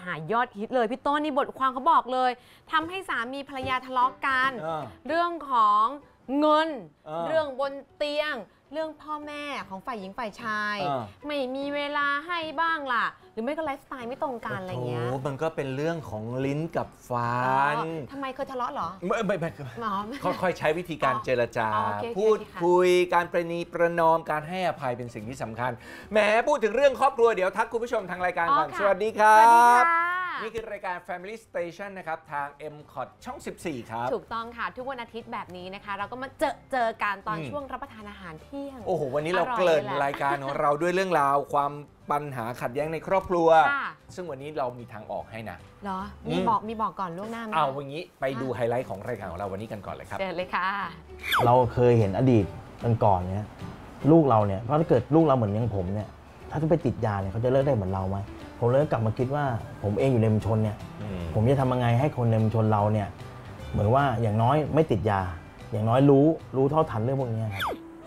ายอดฮิตเลยพี่ต้นนี่บทความเขาบอกเลยทำให้สามีภรรยาทะเลาะกันเรื่องของเงินเรื่องบนเตียงเรื่องพ่อแม่ของฝ่ายหญิงฝ่ายชายไม่มีเวลาให้บ้างล่ะหรือไม่ก็ไลฟ์สไตล์ไม่ตรงกันอะไรเงี้ยมันก็เป็นเรื่องของลิ้นกับฟันทำไมเคยทะเลาะเหรอไม่ค่อยใช้วิธีการเจรจาพูดคุยการประนีประนอมการให้อภัยเป็นสิ่งที่สำคัญแหมพูดถึงเรื่องครอบครัวเดี๋ยวทักคุณผู้ชมทางรายการก่อนสวัสดีครับนี่คือรายการ Family Station นะครับทาง MCOT ช่อง 14 ครับถูกต้องค่ะทุกวันอาทิตย์แบบนี้นะคะเราก็มาเจอกันตอนช่วงรับประทานอาหารเที่ยงโอ้โหวันนี้เราเกริ่นรายการของเราด้วยเรื่องราวความปัญหาขัดแย้งในครอบครัวซึ่งวันนี้เรามีทางออกให้นะเหรอมีบอกก่อนล่วงหน้าไหมเอาวันนี้ไปดูไฮไลท์ของรายการของเราวันนี้กันก่อนเลยครับเชิญเลยค่ะเราเคยเห็นอดีตกันก่อนเนี่ยลูกเราเนี่ยเพราะถ้าเกิดลูกเราเหมือนอย่างผมเนี่ยถ้าจะไปติดยาเนี่ยเขาจะเลิกได้เหมือนเราไหมผมเลยกลับมาคิดว่าผมเองอยู่ในชุมชนเนี่ยผมจะทำยังไงให้คนในชุมชนเราเนี่ยเหมือนว่าอย่างน้อยไม่ติดยาอย่างน้อยรู้เท่าทันเรื่องพวกนี้ครับ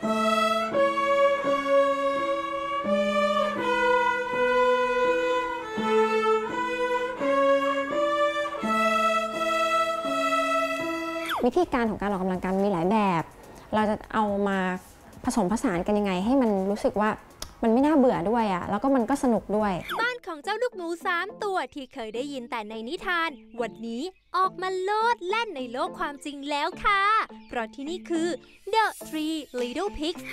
วิธีการของการออกกำลังกายมีหลายแบบเราจะเอามาผสมผสานกันยังไงให้มันรู้สึกว่ามันไม่น่าเบื่อด้วยอ่ะแล้วก็มันก็สนุกด้วยบ้านของเจ้าลูกหมู3 ตัวที่เคยได้ยินแต่ในนิทานวันนี้ออกมาโลดแล่นในโลกความจริงแล้วค่ะเพราะที่นี่คือ The Three Little Pigs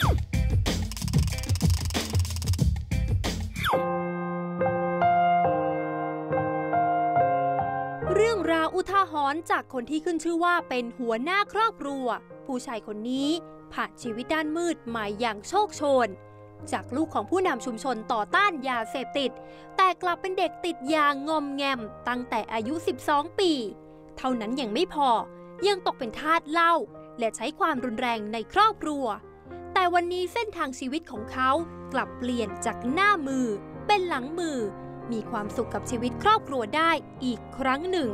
เรื่องราวอุทาหรณ์จากคนที่ขึ้นชื่อว่าเป็นหัวหน้าครอบครัวผู้ชายคนนี้ผ่านชีวิตด้านมืดมาอย่างโชคโชนจากลูกของผู้นำชุมชนต่อต้านยาเสพติดแต่กลับเป็นเด็กติดยางอมแงมตั้งแต่อายุ12 ปีเท่านั้นยังไม่พอยังตกเป็นทาสเหล้าและใช้ความรุนแรงในครอบครัวแต่วันนี้เส้นทางชีวิตของเขากลับเปลี่ยนจากหน้ามือเป็นหลังมือมีความสุขกับชีวิตครอบครัวได้อีกครั้งหนึ่ง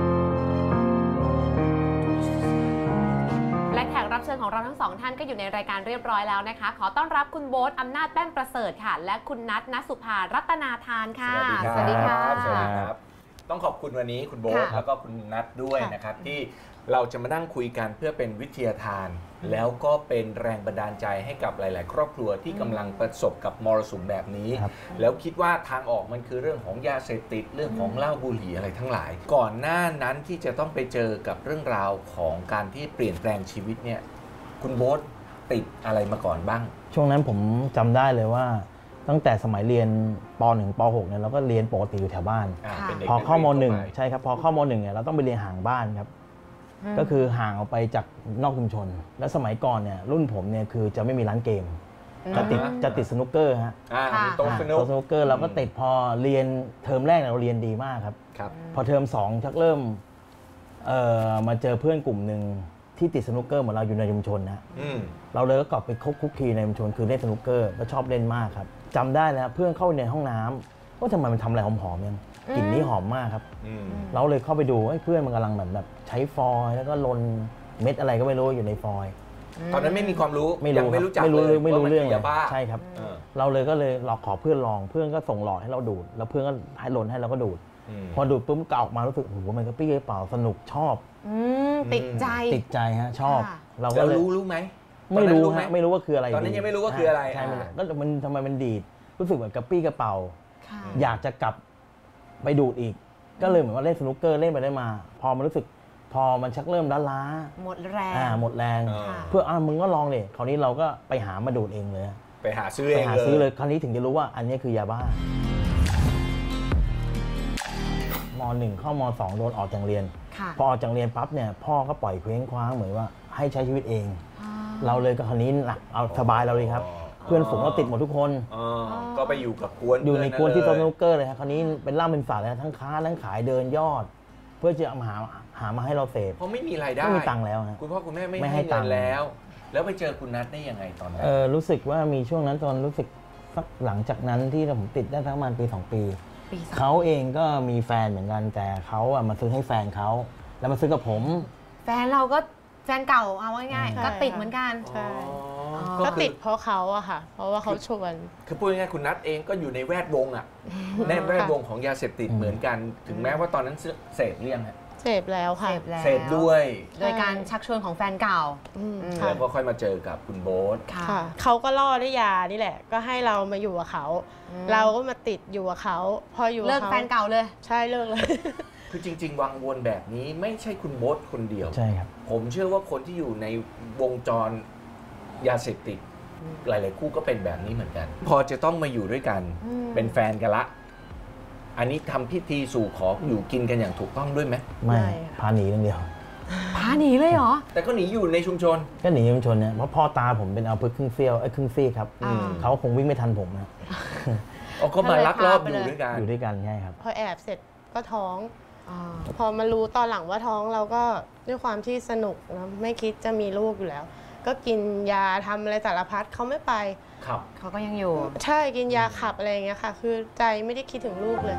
และแขกรับเชิญของเราทั้งสองท่านก็อยู่ในรายการเรียบร้อยแล้วนะคะขอต้อนรับคุณโบ๊ทอำนาจแป้นประเสริฐค่ะและคุณนัท ณสุภารัตนาธานค่ะสวัสดีครับสวัสดีครับต้องขอบคุณวันนี้คุณโบ๊ทแล้วก็คุณนัทด้วยนะครับที่เราจะมานั่งคุยกันเพื่อเป็นวิทยาทานแล้วก็เป็นแรงบันดาลใจให้กับหลายๆครอบครัวที่กำลังประสบกับมรสุมแบบนี้แล้วคิดว่าทางออกมันคือเรื่องของยาเสพติดเรื่องของเหล้าบุหรี่อะไรทั้งหลายก่อนหน้านั้นที่จะต้องไปเจอกับเรื่องราวของการที่เปลี่ยนแปลงชีวิตเนี่ยคุณโบ๊ทติดอะไรมาก่อนบ้างช่วงนั้นผมจำได้เลยว่าตั้งแต่สมัยเรียนป .1 ป .6 เนี่ยเราก็เรียนปกติอยู่แถวบ้านพอเข้าม.1 ใช่ครับพอเข้าม.1 เนี่ยเราต้องไปเรียนห่างบ้านครับก็คือห่างออกไปจากนอกชุมชนและสมัยก่อนเนี่ยรุ่นผมเนี่ยคือจะไม่มีร้านเกมจะติดสนุกเกอร์ฮะโต๊ะสนุกเกอร์เราก็ติดพอเรียนเทอมแรกเราเรียนดีมากครับพอเทอม2ชักเริ่มมาเจอเพื่อนกลุ่มหนึ่งที่ติดสนุกเกอร์เหมือนเราอยู่ในชุมชนนะเราเลยก็กลับไปคุกคีในชุมชนคือเล่นสนุกเกอร์ก็ชอบเล่นมากครับจำได้แล้วเพื่อนเข้าในห้องน้ำว่าทำไมมันทำอะไรหอมๆยังกลิ่นนี้หอมมากครับเราเลยเข้าไปดูเพื่อนมันกำลังแบบใช้ฟอยล์แล้วก็ลนเม็ดอะไรก็ไม่รู้อยู่ในฟอยล์ตอนนั้นไม่มีความรู้ไม่รู้จักเลยไม่รู้เรื่องเลยใช่ครับเราเลยก็เลยหลอกขอเพื่อนลองเพื่อนก็ส่งหลอดให้เราดูดแล้วเพื่อนก็ให้ลนให้เราก็ดูดพอดูดปุ๊บก็ออกมารู้สึกโอ้โหมันก็ปี้กระเป๋าสนุกชอบติดใจฮะชอบเราก็รู้ไหมไม่รู้ฮะไม่รู้ว่าคืออะไรตอนนั้นยังไม่รู้ว่าคืออะไรใช่ก็มันทำไมมันดีดรู้สึกเหมือนกระปี้กระเป๋าอยากจะกลับไปดูดอีกก็เลยเหมือนว่าเล่นสนุกเกอร์เล่นไปได้มาพอมันรู้สึกพอมันชักเริ่มล้าหมดแรงเพื่อมึงก็ลองดิคราวนี้เราก็ไปหามาดูดเองเลยไปหาซื้อเองเลยคราวนี้ถึงจะรู้ว่าอันนี้คือยาบ้าม.1 เข้าม.2 โดนออกจากเรียนพอออกจากเรียนปั๊บเนี่ยพ่อก็ปล่อยเคว้งคว้างเหมือนว่าให้ใช้ชีวิตเองเราเลยก็คราวนี้หลักเอาสบายเราเลยครับเพื่อนฝูงเราติดหมดทุกคนก็ไปอยู่กับกวนอยู่ในกวนที่โต๊ะสนุกเกอร์เลยครับคราวนี้เป็นล่ามเป็นฝาเลยทั้งค้าทั้งขายเดินยอดเพื่อจะหามาให้เราเสพเพราะไม่มีรายได้ไม่มีตังค์แล้วคุณพ่อคุณแม่ไม่ให้ตังค์แล้วไปเจอคุณนัทได้ยังไงตอนนั้นรู้สึกว่ามีช่วงนั้นตอนรู้สึกสักหลังจากนั้นที่ผมติดได้ทั้งประมาณปี2 ปีเขาเองก็มีแฟนเหมือนกันแต่เขามาซื้อให้แฟนเขาแล้วมาซื้อกับผมแฟนเราก็แฟนเก่าเอาง่ายๆก็ติดเหมือนกันพก็ติดเพราะเขาอะค่ะ เพราะว่าเขาชวนคือพูดง่ายๆคุณนัทเองก็อยู่ในแวดวงอ่ะในแวดวงของยาเสพติดเหมือนกัน ถึงแม้ว่าตอนนั้นเสพเรี่ยงฮะเสพแล้วค่ะเสพด้วยโดยการชักชวนของแฟนเก่าแล้วก็ค่อยมาเจอกับคุณโบ๊ทค่ะเขาก็ล่อด้วยยานี่แหละ ก็ให้เรามาอยู่กับเขา เราก็มาติดอยู่กับเขาพออยู่เลิกแฟนเก่าเลยใช่เลิกเลยคือจริงๆวังวนแบบนี้ไม่ใช่คุณโบ๊ทคนเดียวใช่ครับผมเชื่อว่าคนที่อยู่ในวงจรยาเสพติดหลายๆคู่ก็เป็นแบบนี้เหมือนกัน พอจะต้องมาอยู่ด้วยกันเป็นแฟนกันละ อันนี้ทำพิธีสู่ขออยู่กินกันอย่างถูกต้องด้วยไหมไม่ไม่ค่ะพาหนีอย่างเดียวพาหนีเลยเหรอแต่ก็หนีอยู่ในชุมชนก็หนีชุมชนเนี่ยเพราะพ่อตาผมเป็นเอาพึกษ์ครึ่งเสี้ยวครึ่งซี่ครับอ่าเขาคงวิ่งไม่ทันผมนะก็มาลักลอบก็อเลยพาไปเลยยู่ด้วยกันอยู่ด้วยกันใช่ครับพอแอบเสร็จก็ท้อง พอมารู้ตอนหลังว่าท้องเราก็ด้วยความที่สนุกนะไม่คิดจะมีลูกอยู่แล้ว ก็กินยาทำอะไรสารพัดเขาไม่ไปครับเขาก็ยังอยู่ใช่กินยาขับอะไรอย่างเงี้ยค่ะ คือใจไม่ได้คิดถึงลูกเลย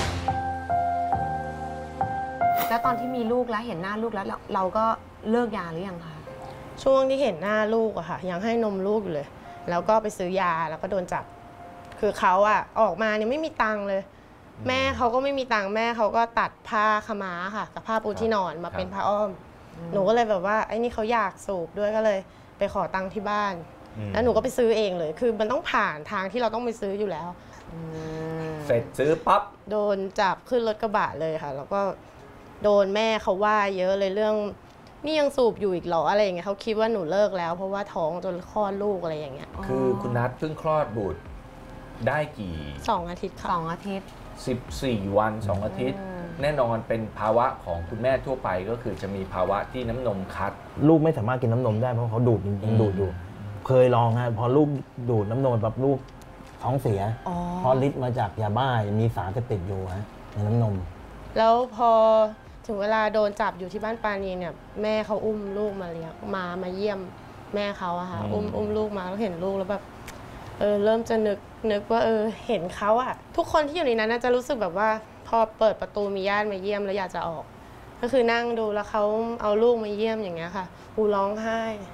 แล้วตอนที่มีลูกแล้วเห็นหน้าลูกแล้วเราก็เลิกยาหรือยังคะช่วงที่เห็นหน้าลูกอะค่ะ ยังให้นมลูกอยู่เลย แล้วก็ไปซื้อยาแล้วก็โดนจับ คือเขาอะออกมาเนี่ยไม่มีตังค์เลย แม่เขาก็ไม่มีตังค์แม่เขาก็ตัดผ้าขาวม้าค่ะกับผ้าปูที่นอนมาเป็นผ้าอ้อม หนูก็เลยแบบว่าไอ้นี่เขาอยากสูบด้วยก็เลยไปขอตังค์ที่บ้าน แล้วหนูก็ไปซื้อเองเลย คือมันต้องผ่านทางที่เราต้องไปซื้ออยู่แล้วเสร็จซื้อปั๊บโดนจับขึ้นรถกระบะเลยค่ะ แล้วก็โดนแม่เขาว่าเยอะเลยเรื่องนี่ยังสูบอยู่อีกเหรออะไรอย่างเงี้ยเขาคิดว่าหนูเลิกแล้ว เพราะว่าท้องจนคลอดลูกอะไรอย่างเงี้ยคือคุณนัทเพิ่งคลอดบุตรได้กี่ 2 อาทิตย์ค่ะ 2 อาทิตย์ 14 วัน 2 อาทิตย์ แน่นอนเป็นภาวะของคุณแม่ทั่วไปก็คือจะมีภาวะที่น้ำนมคัดลูกไม่สามารถกินน้ำนมได้เพราะเขาดูดยังดูดอยู่ เคยลองฮะพอลูกดูดน้ำนมแบบลูกท้องเสียเพราะฤทธิ์มาจากยาบ้ามีสารเสพติดอยู่ฮะในน้ำนมแล้วพอถึงเวลาโดนจับอยู่ที่บ้านปานีเนี่ยแม่เขาอุ้มลูกมาเลี้ยงมาเยี่ยมแม่เขาอะค่ะอุ้มลูกมาแล้วเห็นลูกแล้วแบบเริ่มจะนึกว่าเห็นเขาอะทุกคนที่อยู่ในนั้นน่าจะรู้สึกแบบว่าพอเปิดประตูมีญาติมาเยี่ยมแล้วอยากจะออก ก็คือนั่งดูแล้วเขาเอาลูกมาเยี่ยมอย่างเงี้ยค่ะปูร้องไห้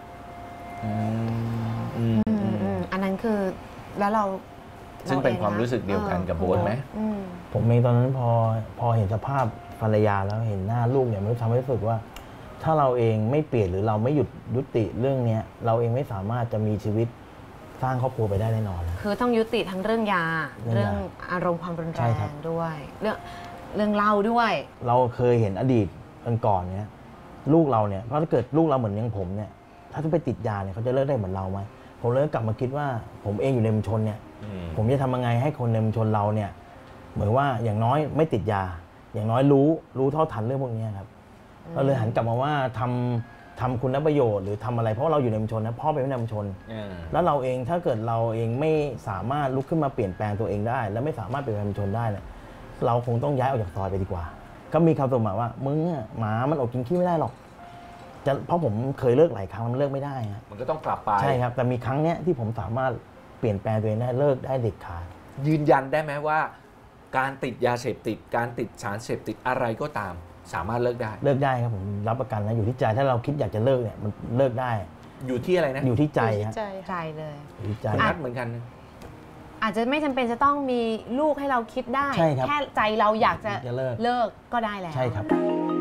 อันนั้นคือแล้วเราซึ่งเป็นความรู้สึกเดียวกันกับโบ๊ทไหมผมเองตอนนั้นพอเห็นสภาพภรรยาแล้วเห็นหน้าลูกเนี่ยมันทำให้รู้สึกว่า ถ้าเราเองไม่เปลี่ยนหรือเราไม่หยุดยุติเรื่องเนี้ยเราเองไม่สามารถจะมีชีวิตสร้างครอบครัวไปได้แน่นอนนะคือต้องยุติทั้งเรื่องยาเรื่องยาเรื่องอารมณ์ความรุนแรใช่ครังบด้วย เรื่องเหล้าด้วยเราเคยเห็นอดีตก่อนเนี่ยลูกเราเนี่ยเพราะถ้าเกิดลูกเราเหมือนอย่างผมเนี่ยถ้าไปติดยาเนี่ยเขาจะเลิกได้เหมือนเราไหมผมเลยกลับมาคิดว่าผมเองอยู่ในชุมชนเนี่ยผมจะทำยังไงให้คนในชุมชนเราเนี่ยเหมือนว่าอย่างน้อยไม่ติดยา อย่างน้อยรู้เท่าทันเรื่องพวกนี้ครับเราเลยหันกลับมาว่าทำคุณประโยชน์หรือทำอะไรเพราะเราอยู่ในชุมชนนะพ่อเป็นผู้นำชุมชนแล้วเราเองถ้าเกิดเราเองไม่สามารถลุกขึ้นมาเปลี่ยนแปลงตัวเองได้ และไม่สามารถเปลี่ยนแปลงชุมชนได้เนี่ยเราคงต้องย้ายออกจากซอยไปดีกว่าก็มีคำสมมาว่ามึงอะหมามันอดกินขี้ไม่ได้หรอกเพราะผมเคยเลิกหลายครั้งมันเลิกไม่ได้นะมันก็ต้องกลับไปใช่ครับแต่มีครั้งเนี้ยที่ผมสามารถเปลี่ยนแปลงตัวเองได้เลิกได้เด็ดขาดยืนยันได้ไหมว่า การติดยาเสพติดการติดสารเสพติดอะไรก็ตาม สามารถเลิกได้เลิกได้ครับผมรับประกันนะอยู่ที่ใจถ้าเราคิดอยากจะเลิกเนี่ยมันเลิกได้อยู่ที่อะไรนะอยู่ที่ใจอยู่ฮะที่ใจใจเลยอยู่ที่ใจคุณนัทเหมือนกันนะอาจจะไม่จำเป็นจะต้องมีลูกให้เราคิดได้ใช่ครับแค่ใจเราอยากจะจะเลิกเลิกก็ได้แล้วใช่ครับ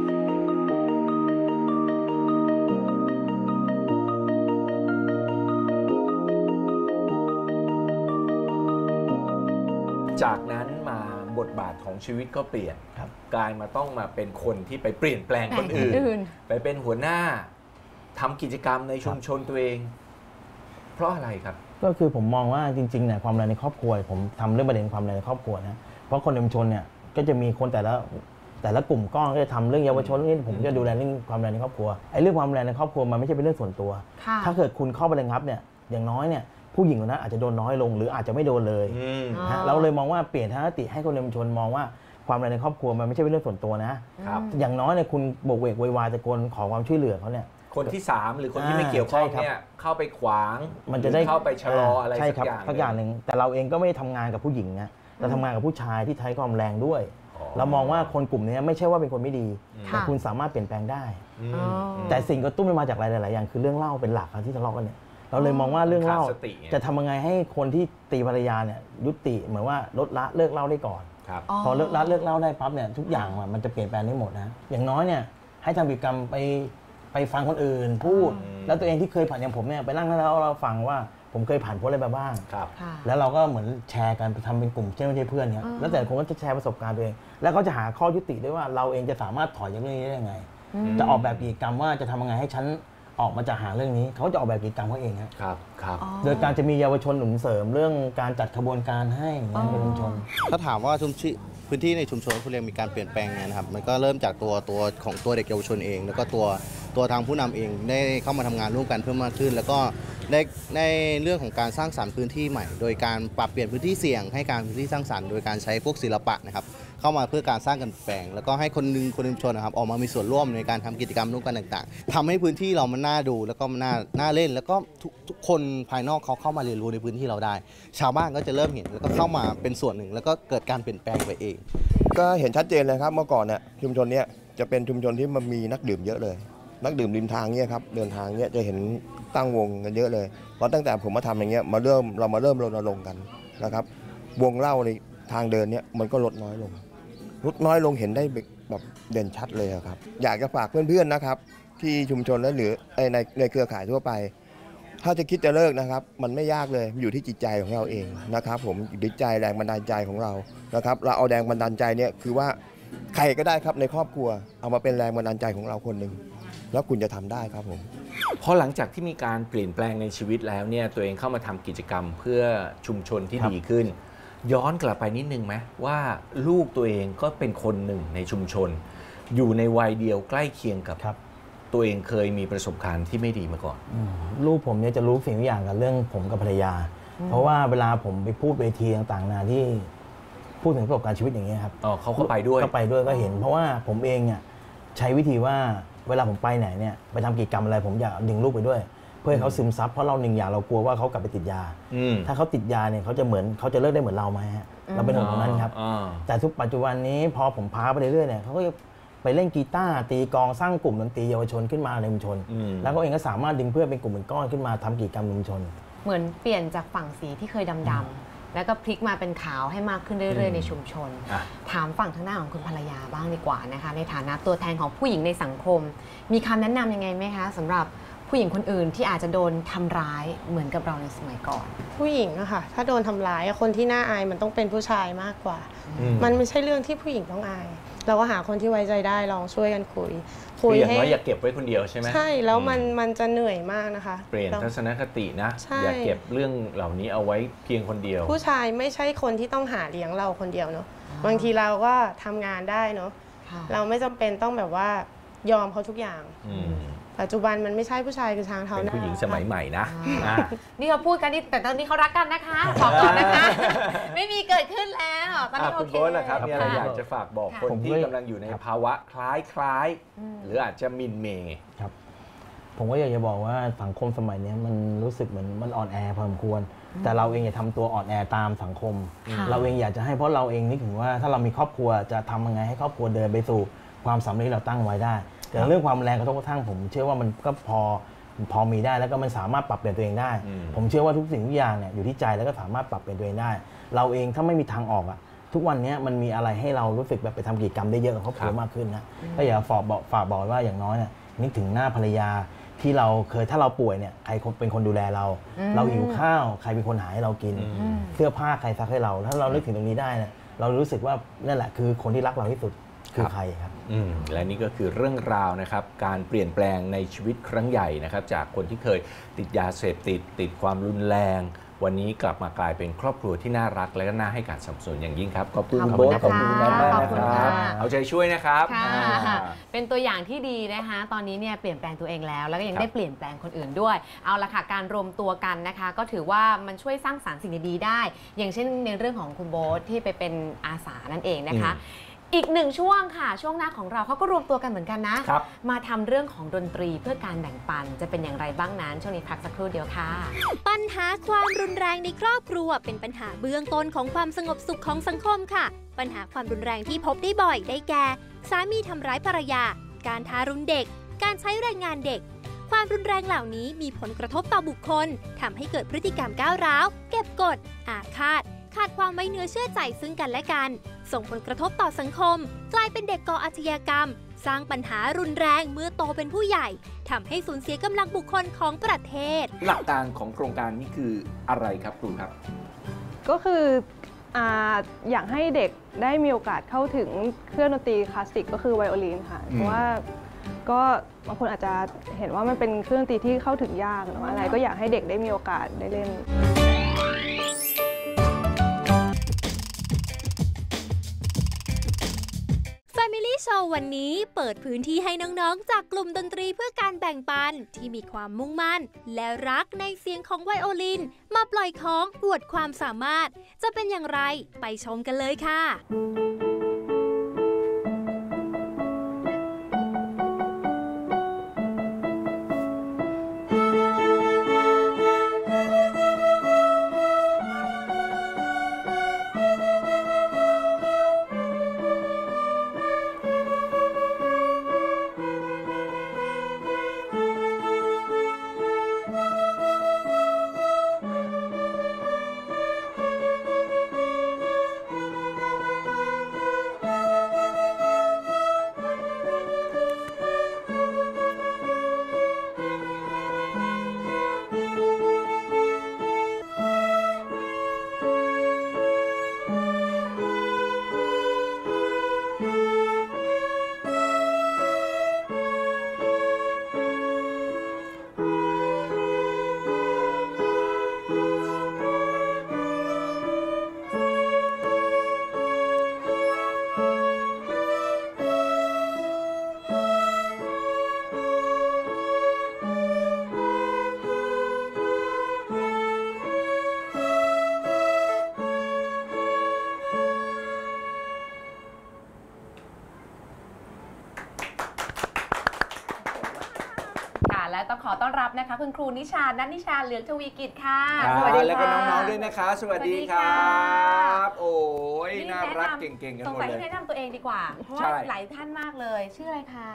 จากนั้นมาบทบาทของชีวิตก็เปลี่ยนครับกลายมาต้องมาเป็นคนที่ไปเปลี่ยนแปลงคนอื่น ไปเป็นหัวหน้าทำกิจกรรมในชุมชนตัวเอง เพราะอะไรครับก็คือผมมองว่าจริงๆเนี่ยความรักในครอบครัวผมทำเรื่องประเด็นความรักในครอบครัวนะเพราะคนในชุมชนเนี่ยก็จะมีคนแต่ละกลุ่มก้อนก็จะทำเรื่องเยาวชนเรื่องนี้ผมจะดูแลเรื่องความรักในครอบครัวไอ้เรื่องความรักในครอบครัวมันไม่ใช่เป็นเรื่องส่วนตัวค่ะถ้าเกิดคุณเข้าไประงับเนี่ยอย่างน้อยเนี่ยผู้หญิงคนนั้นอาจจะโดนน้อยลงหรืออาจจะไม่โดนเลยนะฮะเราเลยมองว่าเปลี่ยนทัศนคติให้คนในชุมชนมองว่าความรักในครอบครัวมันไม่ใช่เป็นเรื่องส่วนตัวนะครับอย่างน้อยเนี่ยคุณโบกเวกโวยวายตะโกนขอความช่วยเหลือเขาเนี่ยคนที่ 3 หรือคนที่ไม่เกี่ยวข้องใช่ครับเนี่ยเข้าไปขวางมันจะได้หรือเข้าไปชะลออะไรใช่สักครับอย่างสักอย่างหนึ่งแต่เราเองก็ไม่ได้ทำงานกับผู้หญิงนะเราทำงานกับผู้ชายที่ใช้ความแรงด้วย เรามองว่าคนกลุ่มนี้ไม่ใช่ว่าเป็นคนไม่ดีแต่คุณสามารถเปลี่ยนแปลงได้อืมอ๋อแต่สิ่งกระตุ้นมันมาจากหลายๆอย่างคือเรื่องเล่าเป็นหลักครับที่ทะเลาะกันเนี่ยเราเลยมองว่าเรื่องเหล้าขาดสติไงจะทำยังไงให้คนที่ตีภรรยาเนี่ยยุติเหมือนว่าลดละเลิกเหล้าได้ก่อนครับพอเลิกละเลิกเหล้าได้ปั๊บเนี่ยทุกอย่างมันจะเปลี่ยนแปลงได้หมดนะอย่างน้อยเนี่ยให้ทำกิจกรรมไปฟังคนอื่นพูด แล้วตัวเองที่เคยผ่านอย่างผมเนี่ยไปนั่งแล้วเราฟังว่าผมเคยผ่านพ้นอะไรมาบ้างครับค่ะแล้วเราก็เหมือนแชร์กันไปทำเป็นกลุ่มไม่ใช่เพื่อนครับแล้วแต่คนก็จะแชร์ประสบการณ์ตัวเอง แล้วก็จะหาข้อยุติด้วยว่าเราเองจะสามารถถอยจากเรื่องนี้ได้ยังไง จะออกแบบกิจกรรมว่าจะทำยังไงให้ฉันออกมาจากหาเรื่องนี้เขาจะออกแบบกิจกรรมเขาเองครับครับครับโดยการจะมีเยาวชนหนุนเสริมเรื่องการจัดขบวนการให้งานเป็นชุมชนถ้าถามว่าพื้นที่ในชุมชนผู้เลี้ยงมีการเปลี่ยนแปลงไงนะครับมันก็เริ่มจากตัวของตัวเด็กเยาวชนเอง แล้วก็ตัวทางผู้นำเองได้เข้ามาทำงานร่วมกันเพิ่มมากขึ้น แล้วก็ในเรื่องของการสร้างสรรค์พื้นที่ใหม่ โดยการปรับเปลี่ยนพื้นที่เสี่ยงให้การพื้นที่สร้างสรรค์โดยการใช้พวกศิลปะนะครับเข้ามาเพื่อการสร้างการเปลี่ยนแปลงแล้วก็ให้คนชุมชนนะครับออกมามีส่วนร่วมในการทำกิจกรรมร่วมกันต่างๆทำให้พื้นที่เรามันน่าดูแล้วก็มันน่าเล่น แล้วก็ทุกคนภายนอกเขาเข้ามาเรียนรู้ในพื้นที่เราได้ ชาวบ้านก็จะเริ่มเห็นแล้วก็เข้ามาเป็นส่วนหนึ่งแล้วก็เกิดการเปลี่ยนแปลงไปเองก็เห็นชัดเจนเลยครับเมื่อก่อนเนี่ยชุมชนเนี้ยจะเป็นชุมชนที่มันมีนักดื่มเยอะเลยนักดื่มริมทางเนี่ยครับเดินทางเนี่ยจะเห็นตั้งวงกันเยอะเลยเพราะตั้งแต่ผมมาทำอย่างเงี้ยเรามาเริ่มรณรงค์กันนะครับวงเหล้าในทางเดินเนี่ยมันก็ลดน้อยลงเห็นได้แบบเด่นชัดเลยครับอยากจะฝากเพื่อนๆนะครับที่ชุมชนและหรือในเครือข่ายทั่วไปถ้าจะคิดจะเลิกนะครับมันไม่ยากเลยอยู่ที่จิตใจของเราเองนะครับผมอยู่ที่ใจแรงบันดาลใจของเรานะครับเราเอาแรงบันดาลใจเนี่ยคือว่าใครก็ได้ครับในครอบครัวเอามาเป็นแรงบันดาลใจของเราคนหนึ่งแล้วคุณจะทำได้ครับผมพอหลังจากที่มีการเปลี่ยนแปลงในชีวิตแล้วเนี่ยตัวเองเข้ามาทำกิจกรรมเพื่อชุมชนที่ดีขึ้นย้อนกลับไปนิดนึงไหมว่าลูกตัวเองก็เป็นคนหนึ่งในชุมชนอยู่ในวัยเดียวใกล้เคียงกับตัวเองเคยมีประสบการณ์ที่ไม่ดีมาก่อนลูกผมเนี่ยจะรู้สิ่งทุกอย่างกับเรื่องผมกับภรรยาเพราะว่าเวลาผมไปพูดเวทีต่างๆนาที่พูดถึงประสบการณ์ชีวิตอย่างเงี้ยครับเขาก็ไปด้วยก็เห็นเพราะว่าผมเองเนี่ยใช้วิธีว่าเวลาผมไปไหนเนี่ยไปทำกิจกรรมอะไรผมอยากดึงลูกไปด้วยเพื่อให้เขาซึมซับเพราะเราหนึ่งอย่างเรากลัวว่าเขากลับไปติดยาถ้าเขาติดยาเนี่ยเขาจะเลิกได้เหมือนเราไหมฮะเราเป็นห่วงตรงนั้นครับแต่ทุกปัจจุบันนี้พอผมพาไปเรื่อยๆเนี่ยเขาก็ไปเล่นกีตาร์ตีกลองสร้างกลุ่มดนตรีเยาวชนขึ้นมาในชุมชนแล้วเขาเองก็สามารถดึงเพื่อนเป็นกลุ่มเป็นก้อนขึ้นมาทำกิจกรรมชุมชนเหมือนเปลี่ยนจากฝั่งสีที่เคยดำๆแล้วก็พลิกมาเป็นขาวให้มากขึ้นเรื่อยๆในชุมชนถามฝั่งทางด้านของคุณภรรยาบ้างดีกว่านะคะในฐานะตัวแทนของผู้หญิงในสังคมมีคำแนะนำยังไงไหมคะสำหรับผู้หญิงคนอื่นที่อาจจะโดนทำร้ายเหมือนกับเราในสมัยก่อนผู้หญิงอะค่ะถ้าโดนทำร้ายคนที่น่าอายมันต้องเป็นผู้ชายมากกว่ามันไม่ใช่เรื่องที่ผู้หญิงต้องอายเราก็หาคนที่ไว้ใจได้ลองช่วยกันคุยอย่างน้อยอย่าเก็บไว้คนเดียวใช่ไหมใช่แล้วมันจะเหนื่อยมากนะคะเปลี่ยนทัศนคตินะอย่าเก็บเรื่องเหล่านี้เอาไว้เพียงคนเดียวผู้ชายไม่ใช่คนที่ต้องหาเลี้ยงเราคนเดียวเนาะบางทีเราก็ทำงานได้เนาะเราไม่จำเป็นต้องแบบว่ายอมเขาทุกอย่างปัจจุบันมันไม่ใช่ผู้ชายคือช้างเท้าหน้าเป็นผู้หญิงสมัยใหม่นะนี่เขาพูดกันนี่แต่ตอนนี้เขารักกันนะคะบอกก่อนนะคะไม่มีเกิดขึ้นแล้วตอนนี้โอเคคุณโบ๊ทล่ะครับมีอะไรอยากจะฝากบอกคนที่กำลังอยู่ในภาวะคล้ายหรืออาจจะมินเมย์ครับผมก็อยากจะบอกว่าสังคมสมัยนี้มันรู้สึกเหมือนมันอ่อนแอพอสมควรแต่เราเองอย่าทำตัวอ่อนแอตามสังคมเราเองอยากจะให้เพราะเราเองนึกถึงว่าถ้าเรามีครอบครัวจะทำยังไงให้ครอบครัวเดินไปสู่ความสำเร็จที่เราตั้งไว้ได้แต่เรื่องความแรงกระทบกระทั่งผมเชื่อว่ามันก็พอมีได้แล้วก็มันสามารถปรับเปลี่ยนตัวเองได้ผมเชื่อว่าทุกสิ่งทุกอย่างเนี่ยอยู่ที่ใจแล้วก็สามารถปรับเปลี่ยนตัวเองได้เราเองถ้าไม่มีทางออกอ่ะทุกวันนี้มันมีอะไรให้เรารู้สึกแบบไปทำกิจกรรมได้เยอะกับครอบครัวมากขึ้นนะก็อย่าฝากบอกว่าอย่างน้อยเนี่ยนึกถึงหน้าภรรยาที่เราเคยถ้าเราป่วยเนี่ยใครเป็นคนดูแลเราหิวข้าวใครเป็นคนหาให้เรากินเสื้อผ้าใครซักให้เราถ้าเรานึกถึงตรงนี้ได้เนี่ยเรารู้สึกว่านั่นแหละคือคนที่รักเราที่สุดคือใครครับและนี่ก็คือเรื่องราวนะครับการเปลี่ยนแปลงในชีวิตครั้งใหญ่นะครับจากคนที่เคยติดยาเสพติดความรุนแรงวันนี้กลับมากลายเป็นครอบครัวที่น่ารักและก็น่าให้การสนับสนุนอย่างยิ่งครับขอบคุณโบ๊ทขอบคุณมากนะครับเอาใจช่วยนะครับเป็นตัวอย่างที่ดีนะคะตอนนี้เนี่ยเปลี่ยนแปลงตัวเองแล้วแล้วก็ยังได้เปลี่ยนแปลงคนอื่นด้วยเอาละค่ะการรวมตัวกันนะคะก็ถือว่ามันช่วยสร้างสรรค์สิ่งดีๆได้อย่างเช่นในเรื่องของคุณโบ๊ทที่ไปเป็นอาสานั่นเองนะคะอีกหนึ่งช่วงค่ะช่วงหน้าของเราเขาก็รวมตัวกันเหมือนกันนะมาทำเรื่องของดนตรีเพื่อการแบ่งปันจะเป็นอย่างไรบ้างนั้นช่วงนี้พักสักครู่เดียวค่ะปัญหาความรุนแรงในครอบครัวเป็นปัญหาเบื้องต้นของความสงบสุขของสังคมค่ะปัญหาความรุนแรงที่พบได้บ่อยได้แก่สามีทำร้ายภรรยาการทารุณเด็กการใช้แรงงานเด็กความรุนแรงเหล่านี้มีผลกระทบต่อบุคคลทำให้เกิดพฤติกรรมก้าวร้าวเก็บกดอาฆาตขาดความไว้เนื้อเชื่อใจซึ่งกันและกันส่งผลกระทบต่อสังคมกลายเป็นเด็กก่ออาชญากรรมสร้างปัญหารุนแรงเมื่อโตเป็นผู้ใหญ่ทำให้สูญเสียกำลังบุคคลของประเทศหลักการของโครงการนี้คืออะไรครับครูครับก็คืออยากให้เด็กได้มีโอกาสเข้าถึงเครื่องดนตรีคลาสสิกก็คือไวโอลินค่ะเพราะว่าก็บางคนอาจจะเห็นว่ามันเป็นเครื่องดนตรีที่เข้าถึงยากหรือว่าอะไรก็อยากให้เด็กได้มีโอกาสได้เล่น Family Show วันนี้เปิดพื้นที่ให้น้องๆจากกลุ่มดนตรีเพื่อการแบ่งปันที่มีความมุ่งมั่นและรักในเสียงของไวโอลินมาปล่อยของอวดความสามารถจะเป็นอย่างไรไปชมกันเลยค่ะและต้องขอต้อนรับนะคะคุณครูนิชา นัทนิชาเหลืองทวีกิจค่ะสวัสดีแล้วก็น้องๆด้วยนะคะสวัสดีครับโอ้ยน่ารักเก่งๆกันหมดเลยสงสัยให้แนะนำตัวเองดีกว่าเพราะว่าหลายท่านมากเลยชื่ออะไรคะ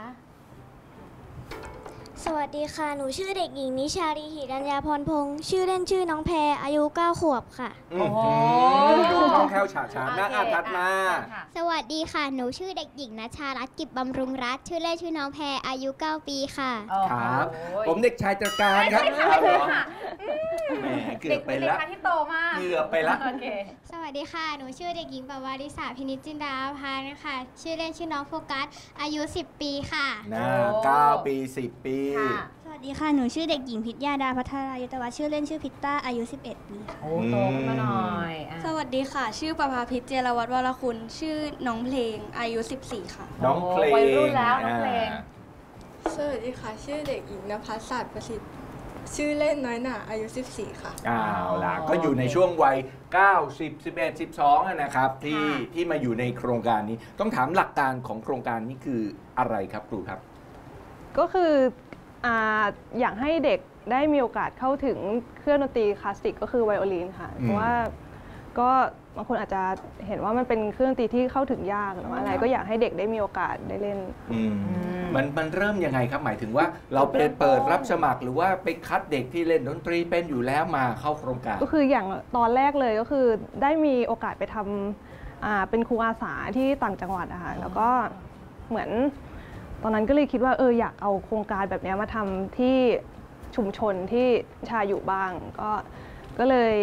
สวัสดีค่ะหนูชื่อเด็กหญิงนิชาลีหิรัญญาพรพงษ์ชื่อเล่นชื่อน้องแพรอายุ9 ขวบค่ะโอ้โหดูคล่องแคล่วฉาดฉานน่าอาถัดมาสวัสดีค่ะหนูชื่อเด็กหญิงณชารัตน์กิจบำรุงรัตน์ชื่อเล่นชื่อน้องแพรอายุ9 ปีค่ะครับผมเด็กชายตระการครับแหมเกือบไปแล้วที่โตมากเกือบไปแล้วสวัสดีค่ะหนูชื่อเด็กหญิงปวาริสาพินิจจินดาภานะคะชื่อเล่นชื่อน้องโฟกัสอายุ10 ปีค่ะ 9 ปี10 ปีสวัสดีค่ะหนูชื่อเด็กหญิงพิทยาดาพัทรายุตวัฒน์ชื่อเล่นชื่อพิตต้าอายุ11 ปีค่ะโอ้โตขึ้นมาหน่อยสวัสดีค่ะชื่อประภาพิษเจรวัฒน์วรคุณชื่อน้องเพลงอายุ14ค่ะน้องเพลงวัยรุ่นแล้วน้องเพลงสวัสดีค่ะชื่อเด็กหญิงณภัสศาสตร์ประสิทธิ์ชื่อเล่นน้อยหน่าอายุ14ค่ะล่ะก็อยู่ในช่วงวัย9 10 11 12นะครับที่มาอยู่ในโครงการนี้ต้องถามหลักการของโครงการนี้คืออะไรครับครูครับก็คืออยากให้เด็กได้มีโอกาสเข้าถึงเครื่องดนตรีคลาสสิกก็คือไวโอลินค่ะเพราะว่าก็บางคนอาจจะเห็นว่ามันเป็นเครื่องดนตรีที่เข้าถึงยากหรือว่าอะไรก็อยากให้เด็กได้มีโอกาสได้เล่นมันเริ่มยังไงครับหมายถึงว่าเราเปิดรับสมัครหรือว่าไปคัดเด็กที่เล่นดนตรีเป็นอยู่แล้วมาเข้าโครงการก็คืออย่างตอนแรกเลยก็คือได้มีโอกาสไปทำเป็นครูอาสาที่ต่างจังหวัดอะค่ะแล้วก็เหมือนตอนนั้นก็เลยคิดว่าอยากเอาโครงการแบบนี้มาทำที่ชุมชนที่ชาอยู่บ้างก็เลย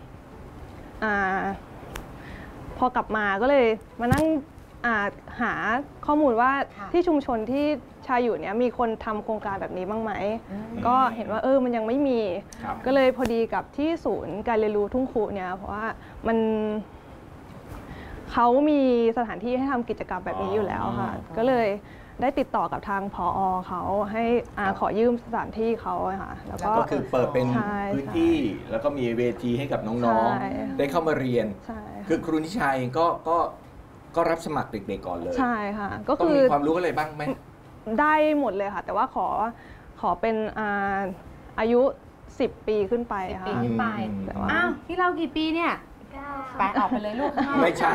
พอกลับมาก็เลยมานั่งหาข้อมูลว่าที่ชุมชนที่ชาอยู่เนี้ยมีคนทำโครงการแบบนี้บ้างไหมก็เห็นว่ามันยังไม่มีก็เลยพอดีกับที่ศูนย์การเรียนรู้ทุ่งครุเนี่ยเพราะว่าเขามีสถานที่ให้ทำกิจกรรมแบบนี้อยู่แล้วค่ะก็เลยได้ติดต่อกับทางผอ.เขาให้ขอยืมสถานที่เขาค่ะแล้วก็คือเปิดเป็นพื้นที่แล้วก็มีเวทีให้กับน้องๆได้เข้ามาเรียนคือครูนิชาเองก็รับสมัครเด็กๆก่อนเลยใช่ค่ะก็คือมีความรู้อะไรบ้างไหมได้หมดเลยค่ะแต่ว่าขอเป็นอายุ10 ปีขึ้นไปค่ะ 10 ปีขึ้นไปอ้าวที่เรากี่ปีเนี่ยไปออกไปเลยลูกไม่ใช่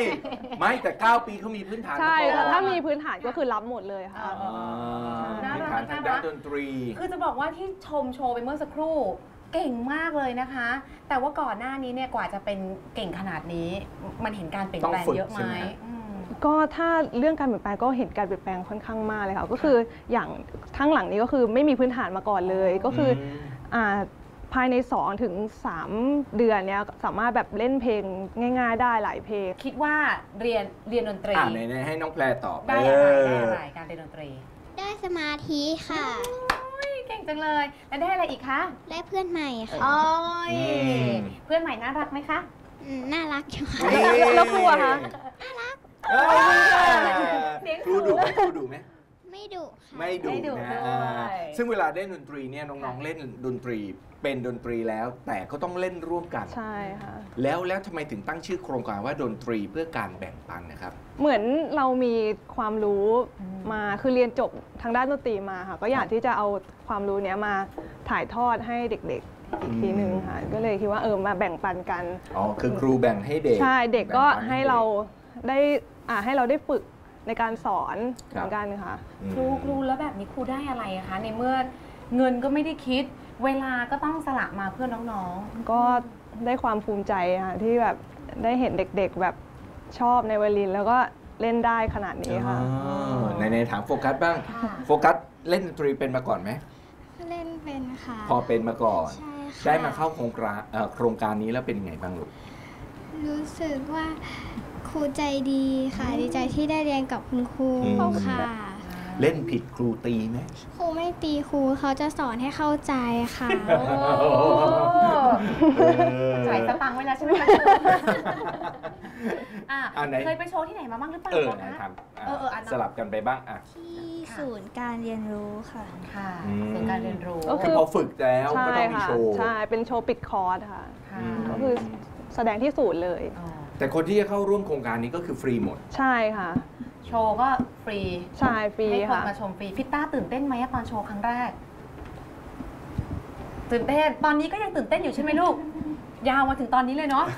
ไม่แต่9 ปีเขามีพื้นฐานใช่ถ้ามีพื้นฐานก็คือรับหมดเลยค่ะน่ารัานทางด้านดนตรีคือจะบอกว่าที่ชมโชว์ไปเมื่อสักครู่เก่งมากเลยนะคะ แต่ว่าก่อนหน้านี้เนี่ยกว่าจะเป็นเก่งขนาดนี้มันเห็นการเปลี่ยนแปลงเยอะไหมก็ถ้าเรื่องการเปลี่ยนแปลงก็เห็นการเปลี่ยนแปลงค่อนข้างมากเลยค่ะก็คืออย่างทั้งหลังนี้ก็คือไม่มีพื้นฐานมาก่อนเลยก็คือภายใน2 ถึง 3 เดือนเนี้ยสามารถแบบเล่นเพลงง่ายๆได้หลายเพลงคิดว่าเรียนดนตรีในให้น้องแพรตอบได้อะไรการเรียนดนตรีได้สมาธิค่ะเก่งจังเลยแล้วได้อะไรอีกคะได้เพื่อนใหม่ค่ะเพื่อนใหม่น่ารักไหมคะน่ารักจังค่ะแล้วครูอะคะน่ารักครูดุไหมไม่ดุค่ะไม่ดุนะซึ่งเวลาเล่นดนตรีเนี่ยน้องๆเล่นดนตรีเป็นดนตรีแล้วแต่ก็ต้องเล่นร่วมกันใช่ค่ะแล้วทำไมถึงตั้งชื่อโครงการว่าดนตรีเพื่อการแบ่งปันนะครับเหมือนเรามีความรู้มาคือเรียนจบทางด้านดนตรีมาค่ะก็อยากที่จะเอาความรู้เนี้ยมาถ่ายทอดให้เด็กๆอีกทีหนึ่งค่ะก็เลยคิดว่ามาแบ่งปันกันคือครูแบ่งให้เด็กใช่เด็กก็ให้เราได้ฝึกในการสอนเหมือนกันค่ะครูแล้วแบบนี้ครูได้อะไรคะในเมื่อเงินก็ไม่ได้คิดเวลาก็ต้องสละมาเพื่อน้องๆก็ได้ความภูมิใจค่ะที่แบบได้เห็นเด็กๆแบบชอบในไวโอลินแล้วก็เล่นได้ขนาดนี้ค่ะในถามโฟกัสบ้างโฟกัสเล่นดนตรีเป็นมาก่อนไหมเล่นเป็นค่ะพอเป็นมาก่อนใช่ค่ะได้มาเข้าโครงการนี้แล้วเป็นยังไงบ้างลูกรู้สึกว่าครูใจดีค่ะดีใจที่ได้เรียนกับคุณครูค่ะเล่นผิดครูตีไหมครูไม่ตีครูเขาจะสอนให้เข้าใจค่ะใส่สตังค์ไว้แล้วใช่ไหมคะเคยไปโชว์ที่ไหนมาบ้างหรือเปล่าสลับกันไปบ้างที่ศูนย์การเรียนรู้ค่ะศูนย์การเรียนรู้ก็คือพอฝึกแล้วก็ต้องมีโชว์ใช่เป็นโชว์ปิดคอร์สค่ะก็คือแสดงที่ศูนย์เลยแต่คนที่จะเข้าร่วมโครงการนี้ก็คือฟรีหมดใช่ค่ะโชว์ก็ฟรีใช่ฟรีค่ะให้คนมาชมฟรีพี่ต้าตื่นเต้นไหมตอนโชว์ครั้งแรกตื่นเต้นตอนนี้ก็ยังตื่นเต้นอยู่ใช่ไหมลูกยาวมาถึงตอนนี้เลยเนาะ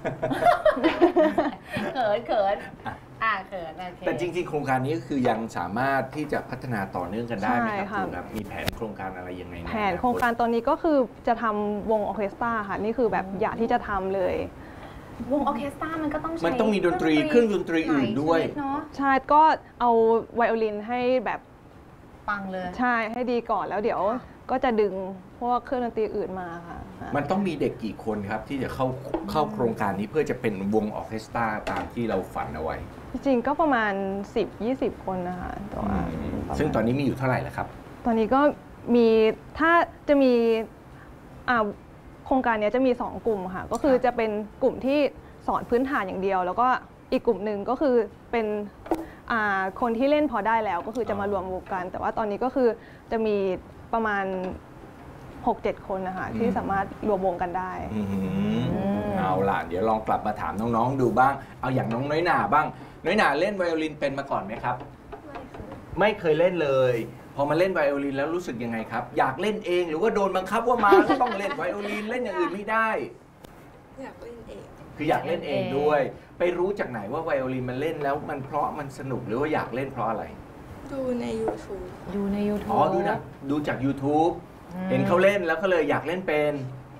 เขินเขินแต่จริงๆโครงการนี้ก็คือยังสามารถที่จะพัฒนาต่อเนื่องกันได้ไหมครับมีแผนโครงการอะไรยังไงแผนโครงการตอนนี้ก็คือจะทำวงออร์เคสตราค่ะนี่คือแบบอยากที่จะทำเลยวงออร์เคสตรามันก็ต้องมันต้องมีดนตรีเครื่องดนตรีอื่นด้วยใช่ก็เอาไวโอลินให้แบบปังเลยใช่ให้ดีก่อนแล้วเดี๋ยวก็จะดึงพวกเครื่องดนตรีอื่นมาค่ะมันต้องมีเด็กกี่คนครับที่จะเข้าโครงการนี้เพื่อจะเป็นวงออร์เคสตราตามที่เราฝันเอาไว้จริงๆก็ประมาณ 10-20 คนนะคะแต่ว่าซึ่งตอนนี้มีอยู่เท่าไหร่แล้วครับตอนนี้ก็มีถ้าจะมีโครงการนี้จะมี2กลุ่มค่ะก็คือจะเป็นกลุ่มที่สอนพื้นฐานอย่างเดียวแล้วก็อีกกลุ่มหนึ่งก็คือเป็นคนที่เล่นพอได้แล้วก็คือจะมารวมวงกันแต่ว่าตอนนี้ก็คือจะมีประมาณ 6-7 คนนะคะที่สามารถรวมวงกันได้เอาล่ะเดี๋ยวลองกลับมาถามน้องๆดูบ้างเอาอย่างน้องน้อยหนาบ้างน้อยหนาเล่นไวโอลินเป็นมาก่อนไหมครับไม่เคยเล่นเลยพอมาเล่นไวโอลินแล้วรู้สึกยังไงครับอยากเล่นเองหรือว่าโดนบังคับว่ามาก็ต้องเล่นไวโอลินเล่นอย่างอื่นไม่ได้อยากเล่นเองคืออยากเล่นเองด้วยไปรู้จากไหนว่าไวโอลินมันเล่นแล้วมันเพราะมันสนุกหรือว่าอยากเล่นเพราะอะไรดูใน YouTube ดูจาก YouTube เห็นเขาเล่นแล้วก็เลยอยากเล่นเป็น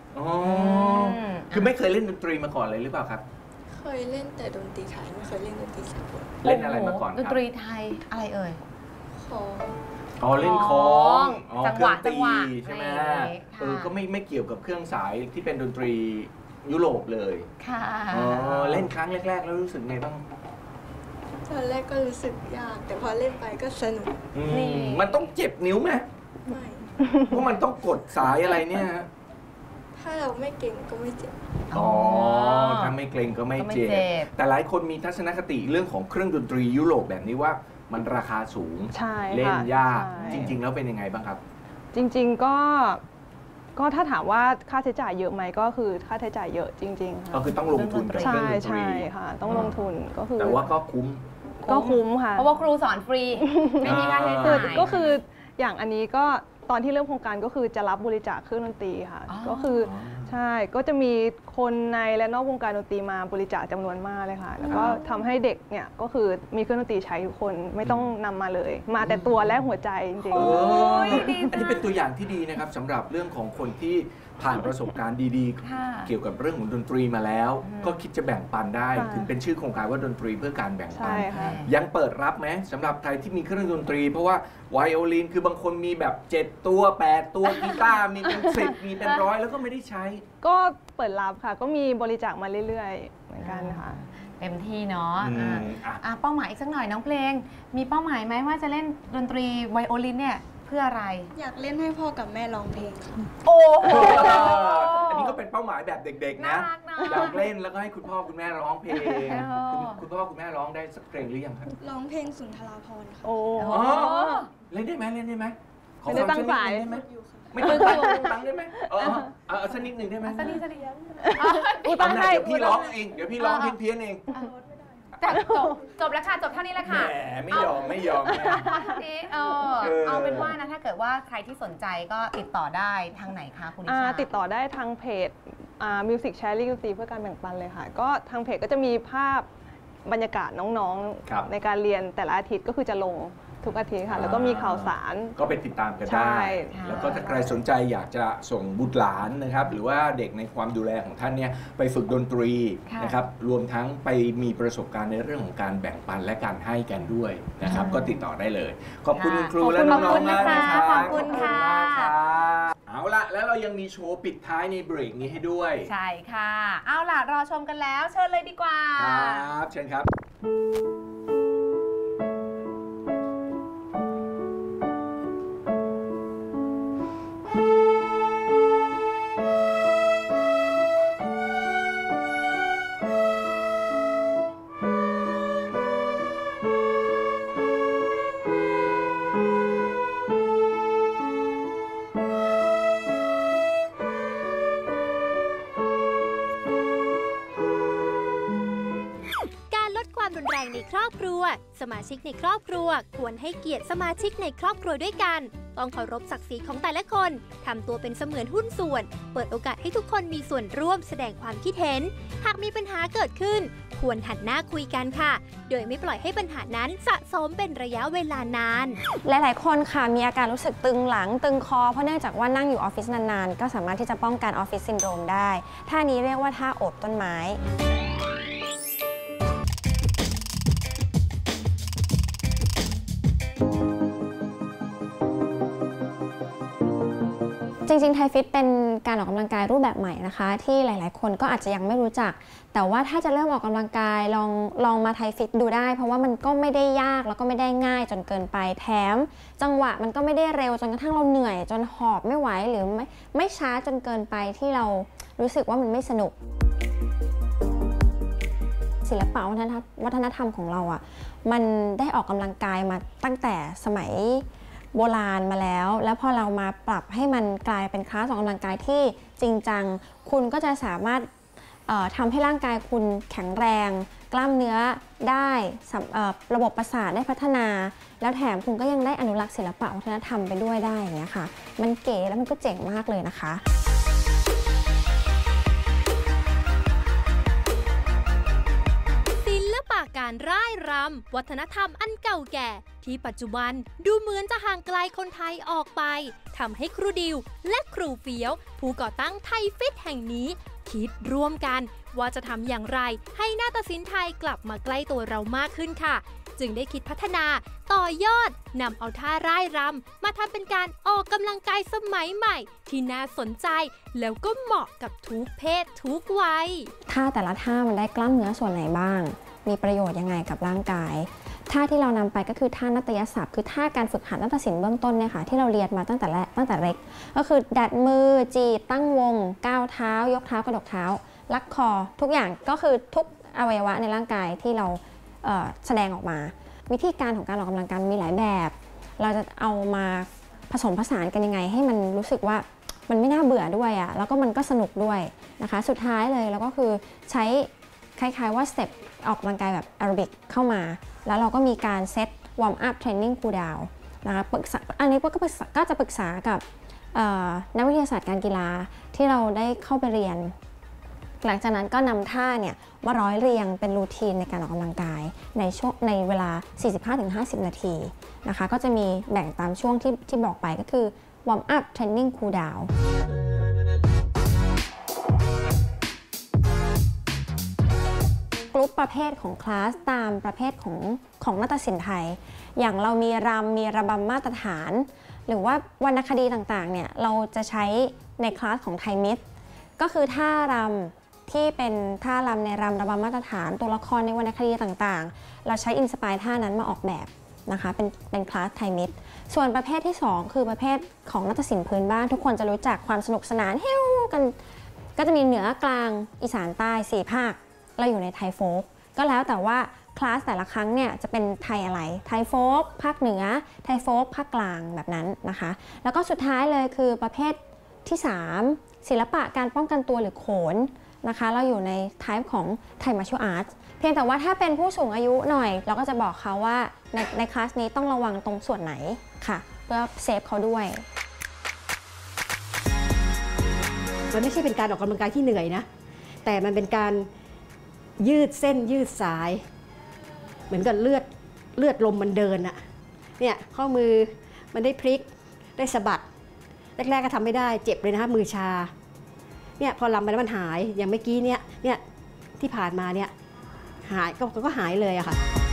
คือไม่เคยเล่นดนตรีมาก่อนเลยหรือเปล่าครับเคยเล่นแต่ดนตรีไทยไม่เคยเล่นดนตรีสากลเล่นอะไรมาก่อนครับดนตรีไทยอะไรเอ่ยเล่นคองเครื่องตีใช่ไหมก็ไม่เกี่ยวกับเครื่องสายที่เป็นดนตรียุโรปเลยค่ะเล่นครั้งแรกๆแล้วรู้สึกไงบ้างตอนแรกก็รู้สึกยากแต่พอเล่นไปก็สนุกมันต้องเจ็บนิ้วไหมไม่เพราะมันต้องกดสายอะไรเนี่ยถ้าเราไม่เก่งก็ไม่เจ็บถ้าไม่เก่งก็ไม่เจ็บแต่หลายคนมีทัศนคติเรื่องของเครื่องดนตรียุโรปแบบนี้ว่ามันราคาสูงเล่นยากจริงๆแล้วเป็นยังไงบ้างครับจริงๆก็ถ้าถามว่าค่าใช้จ่ายเยอะไหมก็คือค่าใช้จ่ายเยอะจริงๆค่ะก็คือต้องลงทุนกับเครื่องดนตรีใช่ค่ะต้องลงทุนก็คือแต่ว่าก็คุ้มค่ะเพราะว่าครูสอนฟรีไม่มีค่าใช้จ่ายก็คืออย่างอันนี้ก็ตอนที่เริ่มโครงการก็คือจะรับบริจาคเครื่องดนตรีค่ะก็คือใช่ก็จะมีคนในและนอกวงการดนตรีมาบริจาคจำนวนมากเลยค่ะแล้วก็ทำให้เด็กเนี่ยก็คือมีเครื่องดนตรีใช้ทุกคนไม่ต้องนำมาเลยมาแต่ตัวและหัวใจจริงๆอันนี้เป็นตัวอย่างที่ดีนะครับสำหรับเรื่องของคนที่ผ่านประสบการณ์ดีๆเกี่ยวกับเรื่องของดนตรีมาแล้วก็คิดจะแบ่งปันได้ถึงเป็นชื่อโครงการว่าดนตรีเพื่อการแบ่งปันยังเปิดรับไหมสำหรับใครที่มีเครื่องดนตรีเพราะว่าไวโอลินคือบางคนมีแบบ7ตัว8ตัวกีตาร์มีเป็น10มีเป็น100แล้วก็ไม่ได้ใช้ก็เปิดรับค่ะก็มีบริจาคมาเรื่อยๆเหมือนกันค่ะเต็มที่เนาะเป้าหมายอีกสักหน่อยน้องเพลงมีเป้าหมายไหมว่าจะเล่นดนตรีไวโอลินเนี่ยเพื่ออะไรอยากเล่นให้พ่อกับแม่ร้องเพลงค่ะโอ้โหอันนี้ก็เป็นเป้าหมายแบบเด็กๆนะอยากเล่นแล้วก็ให้คุณพ่อคุณแม่ร้องเพลงคุณพ่อคุณแม่ร้องได้สักเพลงหรือยังครับร้องเพลงสุนทราภรณ์ค่ะโอ้เล่นได้ไหมเล่นได้ไหมขอฟังสักนิดได้ไหมไม่ต้องตั้งได้ไหมเอาสักนิดหนึ่งได้ไหมสักนิดตั้งได้เดี๋ยวพี่ร้องเองเดี๋ยวพี่ร้องเพี้ยนเองจบแล้วค่ะจบเท่านี้แล้วค่ะแหมไม่ยอมเอาเป็นว่านะถ้าเกิดว่าใครที่สนใจก็ติดต่อได้ทางไหนคะคุณนิชาติดต่อได้ทางเพจMusic Sharing ดนตรีเพื่อการแบ่งปันเลยค่ะก็ทางเพจก็จะมีภาพบรรยากาศน้องๆในการเรียนแต่ละอาทิตย์ก็คือจะลงทุกอาทิตย์ค่ะแล้วก็มีข่าวสารก็ไปติดตามกันได้แล้วก็ถ้าใครสนใจอยากจะส่งบุตรหลานนะครับหรือว่าเด็กในความดูแลของท่านเนี่ยไปฝึกดนตรีนะครับรวมทั้งไปมีประสบการณ์ในเรื่องของการแบ่งปันและการให้กันด้วยนะครับก็ติดต่อได้เลยขอบคุณคุณครูและน้องๆมากนะครับขอบคุณค่ะเอาล่ะแล้วเรายังมีโชว์ปิดท้ายในเบรกนี้ให้ด้วยใช่ค่ะเอาล่ะรอชมกันแล้วเชิญเลยดีกว่าครับเชิญครับในครอบครัวสมาชิกในครอบครัวควรให้เกียรติสมาชิกในครอบครัวด้วยกันต้องเคารพศักดิ์ศรีของแต่ละคนทำตัวเป็นเสมือนหุ้นส่วนเปิดโอกาสให้ทุกคนมีส่วนร่วมแสดงความคิดเห็นหากมีปัญหาเกิดขึ้นควรหันหน้าคุยกันค่ะโดยไม่ปล่อยให้ปัญหานั้นสะสมเป็นระยะเวลานานหลายๆคนค่ะมีอาการรู้สึกตึงหลังตึงคอเพราะเนื่องจากว่านั่งอยู่ออฟฟิศนานๆก็สามารถที่จะป้องกันออฟฟิศซินโดรมได้ท่านี้เรียกว่าท่าโอบต้นไม้จริงๆไทฟิตเป็นการออกกำลังกายรูปแบบใหม่นะคะที่หลายๆคนก็อาจจะยังไม่รู้จักแต่ว่าถ้าจะเริ่มออกกำลังกายลองมาไทฟิตดูได้เพราะว่ามันก็ไม่ได้ยากแล้วก็ไม่ได้ง่ายจนเกินไปแถมจังหวะมันก็ไม่ได้เร็วจนกระทั่งเราเหนื่อยจนหอบไม่ไหวหรือไม่ช้าจนเกินไปที่เรารู้สึกว่ามันไม่สนุกศิลปะวัฒนธรรมของเราอ่ะมันได้ออกกำลังกายมาตั้งแต่สมัยโบราณมาแล้วพอเรามาปรับให้มันกลายเป็นคลาสออกกำลังกายที่จริงจังคุณก็จะสามารถทำให้ร่างกายคุณแข็งแรงกล้ามเนื้อได้ระบบประสาทได้พัฒนาแล้วแถมคุณก็ยังได้อนุรักษ์ศิลปะวัฒนธรรมไปด้วยได้อย่างเงี้ยค่ะมันเก๋แล้วมันก็เจ๋งมากเลยนะคะการร่ายรำวัฒนธรรมอันเก่าแก่ที่ปัจจุบันดูเหมือนจะห่างไกลคนไทยออกไปทำให้ครูดิวและครูเฟี้ยวผู้ก่อตั้งไทยฟิตแห่งนี้คิดร่วมกันว่าจะทำอย่างไรให้นาฏศิลป์ไทยกลับมาใกล้ตัวเรามากขึ้นค่ะจึงได้คิดพัฒนาต่อยอดนำเอาท่าร่ายรำมาทำเป็นการออกกำลังกายสมัยใหม่ที่น่าสนใจแล้วก็เหมาะกับทุกเพศทุกวัยท่าแต่ละท่ามันได้กล้ามเนื้อส่วนไหนบ้างมีประโยชน์ยังไงกับร่างกายท่าที่เรานำไปก็คือท่านาฏยศัพท์คือท่าการฝึกหัดนาฏศิลป์เบื้องต้นเนี่ยค่ะที่เราเรียนมาตั้งแต่เล็กก็คือดัดมือจีบตั้งวงก้าวเท้ายกเท้ากระดกเท้าลักคอทุกอย่างก็คือทุกอวัยวะในร่างกายที่เราแสดงออกมาวิธีการของการออกกำลังกายมีหลายแบบเราจะเอามาผสมผสานกันยังไงให้มันรู้สึกว่ามันไม่น่าเบื่อด้วยอ่ะแล้วก็มันก็สนุกด้วยนะคะสุดท้ายเลยเราก็คือใช้คล้ายๆว่าสเต็ปออกกำลังกายแบบแอโรบิกเข้ามาแล้วเราก็มีการเซตวอร์มอัพเทรนนิ่งคูลดาวน์นะคะอันนี้ก็จะปรึกษากับนักวิทยาศาสตร์การกีฬาที่เราได้เข้าไปเรียนหลังจากนั้นก็นำท่าเนี่ยมาร้อยเรียงเป็นรูทีนในการออกกำลังกายในเวลา 45-50 นาทีนะคะก็จะมีแบ่งตามช่วงที่บอกไปก็คือ warm up training cool down กลุ่มประเภทของคลาสตามประเภทของนาฏศิลป์ไทยอย่างเรามีรำมีระบำมาตรฐานหรือว่าวรรณคดีต่างๆเนี่ยเราจะใช้ในคลาสของไทยมิตรก็คือท่ารำที่เป็นท่ารำในรำระบำมาตรฐานตัวละครในวรรณคดีต่างๆเราใช้อินสไปร์ท่านั้นมาออกแบบนะคะเป็นคลาสไทยมิตรส่วนประเภทที่2คือประเภทของนาฏศิลป์พื้นบ้านทุกคนจะรู้จักความสนุกสนานเฮ้ยกันก็จะมีเหนือกลางอีสานใต้4ภาคเราอยู่ในไทยโฟล์กก็แล้วแต่ว่าคลาสแต่ละครั้งเนี่ยจะเป็นไทยอะไรไทยโฟล์กภาคเหนือไทยโฟล์กภาคกลางแบบนั้นนะคะแล้วก็สุดท้ายเลยคือประเภทที่3ศิลปะการป้องกันตัวหรือโขนนะคะเราอยู่ในไทป์ของไทยมาร์เชียลอาร์ตเพียงแต่ว่าถ้าเป็นผู้สูงอายุหน่อยเราก็จะบอกเขาว่าในคลาสนี้ต้องระวังตรงส่วนไหนค่ะเพื่อเซฟเขาด้วยมันไม่ใช่เป็นการออกกำลังกายที่เหนื่อยนะแต่มันเป็นการยืดเส้นยืดสายเหมือนกับเลือดลมมันเดินอะเนี่ยข้อมือมันได้พลิกได้สะบัดแรกๆก็ทำไม่ได้เจ็บเลยนะคะมือชาเนี่ยพอลำไปแล้วมันหายอย่างเมื่อกี้เนี่ยที่ผ่านมาเนี่ยหายก็หายเลยอะค่ะ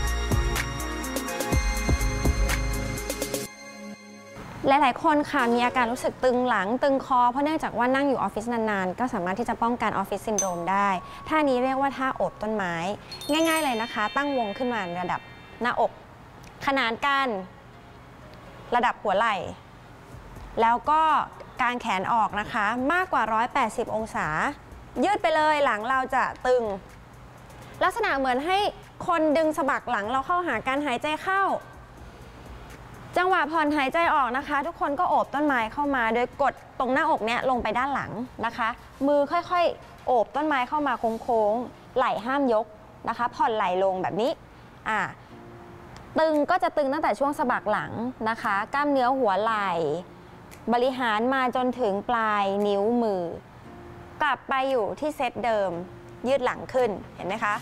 หลายๆคนค่ะมีอาการรู้สึกตึงหลังตึงคอเพราะเนื่องจากว่านั่งอยู่ออฟฟิศนานๆก็สามารถที่จะป้องกันออฟฟิศซินโดรมได้ท่านี้เรียกว่าท่าโอบต้นไม้ง่ายๆเลยนะคะตั้งวงขึ้นมาระดับหน้าอกขนานกันระดับหัวไหล่แล้วก็กางแขนออกนะคะมากกว่า180องศายืดไปเลยหลังเราจะตึงลักษณะเหมือนให้คนดึงสะบักหลังเราเข้าหากันหายใจเข้าจังหวะผ่อนหายใจออกนะคะทุกคนก็โอบต้นไม้เข้ามาโดยกดตรงหน้าอกเนี้ยลงไปด้านหลังนะคะมือค่อยๆโอบต้นไม้เข้ามาโค้งๆไหล่ห้ามยกนะคะผ่อนไหล่ลงแบบนี้ตึงก็จะตึงตั้งแต่ช่วงสะบักหลังนะคะกล้ามเนื้อหัวไหล่บริหารมาจนถึงปลายนิ้วมือกลับไปอยู่ที่เซตเดิมยืดหลังขึ้นเห็นไหมคะ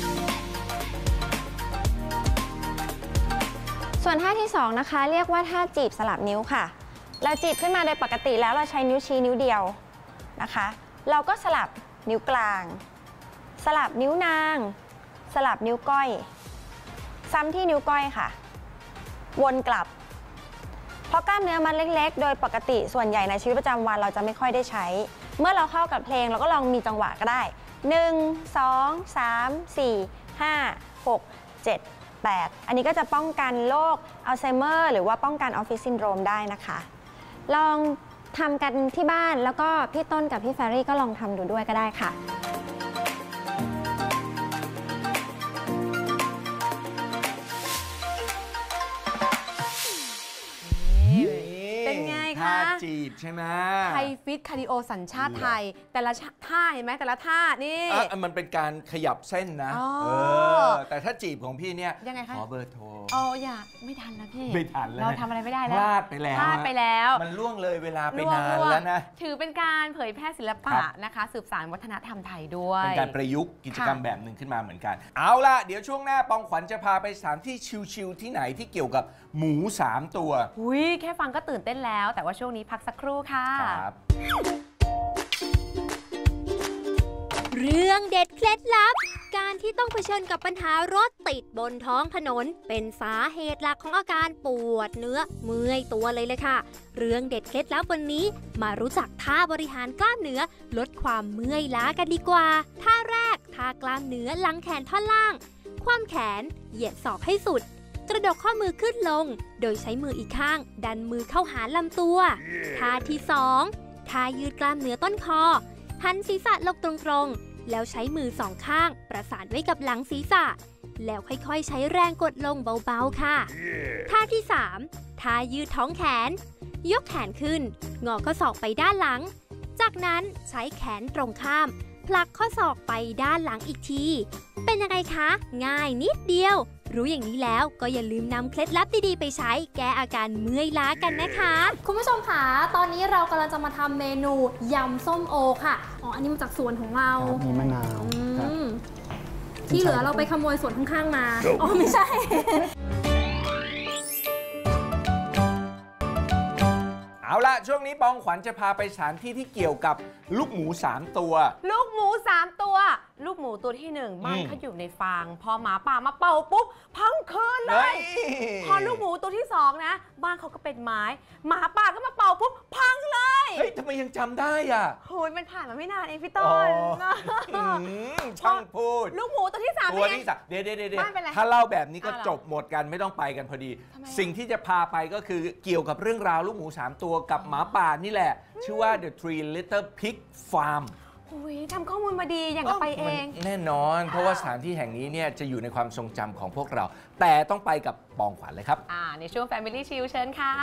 ส่วนท่าที่2นะคะเรียกว่าท่าจีบสลับนิ้วค่ะเราจีบขึ้นมาโดยปกติแล้วเราใช้นิ้วชี้นิ้วเดียวนะคะเราก็สลับนิ้วกลางสลับนิ้วนางสลับนิ้วก้อยซ้ำที่นิ้วก้อยค่ะวนกลับเพราะกล้ามเนื้อมันเล็กๆโดยปกติส่วนใหญ่ในชีวิตประจำวันเราจะไม่ค่อยได้ใช้เมื่อเราเข้ากับเพลงเราก็ลองมีจังหวะก็ได้1 2 3 4 5 6 7 8อันนี้ก็จะป้องกันโรคอัลไซเมอร์หรือว่าป้องกันออฟฟิศซินโดรมได้นะคะลองทำกันที่บ้านแล้วก็พี่ต้นกับพี่แฟรี่ก็ลองทำดูด้วยก็ได้ค่ะเป็นไงคะท่าจีบใช่ไหมไทยฟิตคาร์ดิโอสัญชาติไทยแต่ละท่าเห็นไหมแต่ละท่านี่มันเป็นการขยับเส้นนะแต่ถ้าจีบของพี่เนี่ยยังไงคะขอเบอร์โทรอย่าไม่ทันแล้วพี่ไม่ทันแล้วเราทำอะไรไม่ได้แล้วพลาดไปแล้วมันล่วงเลยเวลาไปนานแล้วนะถือเป็นการเผยแพร่ศิลปะนะคะสืบสานวัฒนธรรมไทยด้วยเป็นการประยุกต์กิจกรรมแบบหนึ่งขึ้นมาเหมือนกันเอาล่ะเดี๋ยวช่วงหน้าปองขวัญจะพาไปสถานที่ชิลๆที่ไหนที่เกี่ยวกับหมู3ตัวแค่ฟังก็ตื่นเต้นแล้วแต่ว่าช่วงนี้พักสักครู่ค่ะเรื่องเด็ดเคล็ดลับการที่ต้องเผชิญกับปัญหารถติดบนท้องถนนเป็นสาเหตุหลักของอาการปวดเนื้อเมื่อยตัวเลยค่ะเรื่องเด็ดเคล็ดลับวันนี้มารู้จักท่าบริหารกล้ามเนื้อลดความเมื่อยล้ากันดีกว่าท่าแรกท่ากล้ามเนื้อหลังแขนท่อนล่างคว่ำแขนเหยียดศอกให้สุดกระดกข้อมือขึ้นลงโดยใช้มืออีกข้างดันมือเข้าหาลำตัวท่าที่2ท่ายืดกล้ามเนื้อต้นคอหันศีรษะลงตรงๆแล้วใช้มือสองข้างประสานไว้กับหลังศีรษะแล้วค่อยๆใช้แรงกดลงเบาๆค่ะท่าที่3ท่ายืดท้องแขนยกแขนขึ้นงอข้อศอกไปด้านหลังจากนั้นใช้แขนตรงข้ามผลักข้อศอกไปด้านหลังอีกทีเป็นยังไงคะง่ายนิดเดียวรู้อย่างนี้แล้วก็อย่าลืมนำเคล็ดลับดีๆไปใช้แก้อาการเมื่อยล้ากันนะคะคุณผู้ชมค่ะตอนนี้เรากำลังจะมาทำเมนูยำส้มโอค่ะอ๋ออันนี้มาจากสวนของเรามีมะนาวครับที่เหลือเราไปขโมยสวนข้างๆมาอ๋อไม่ใช่เอาละช่วงนี้ปองขวัญจะพาไปสถานที่ที่เกี่ยวกับลูกหมู3ตัวลูกหมู3ตัวลูกหมูตัวที่1บ้านเขาอยู่ในฟางพอหมาป่ามาเป่าปุ๊บพังคืนเลยพอลูกหมูตัวที่2นะบ้านเขาก็เป็นไม้หมาป่าก็มาเป่าปุ๊บพังเลยเฮ้ยทำไมยังจำได้อ่ะโหยมันผ่านมาไม่นานเองพี่ต้นช่างพูดลูกหมูตัวที่3 ตัวที่3เดี๋ยวถ้าเล่าแบบนี้ก็จบหมดกันไม่ต้องไปกันพอดีสิ่งที่จะพาไปก็คือเกี่ยวกับเรื่องราวลูกหมู3ตัวกับหมาป่านี่แหละชื่อว่า The Three Little Pig Farm ทำข้อมูลมาดีอย่างกับไปเองแน่นอนเพราะว่าสถานที่แห่งนี้เนี่ยจะอยู่ในความทรงจำของพวกเราแต่ต้องไปกับปองขวัญเลยครับในช่วง Family Chill เชิญค่ะ